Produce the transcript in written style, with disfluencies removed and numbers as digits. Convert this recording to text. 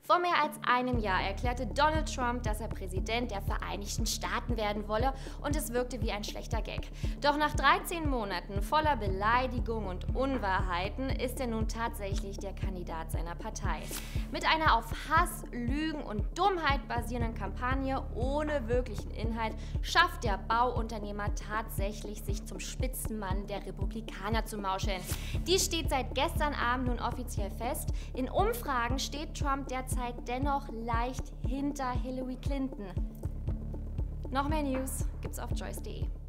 Vor mehr als einem Jahr erklärte Donald Trump, dass er Präsident der Vereinigten Staaten werden wolle, und es wirkte wie ein schlechter Gag. Doch nach 13 Monaten voller Beleidigungen und Unwahrheiten ist er nun tatsächlich der Kandidat seiner Partei. Mit einer auf Hass, Lügen und Dummheit basierenden Kampagne ohne wirklichen Inhalt schafft der Bauunternehmer tatsächlich, sich zum Spitzenmann der Republikaner zu mauscheln. Dies steht seit gestern Abend nun offiziell fest. In Umfragen steht Trump derzeit dennoch leicht hinter Hillary Clinton. Noch mehr News gibt's auf Joyce.de.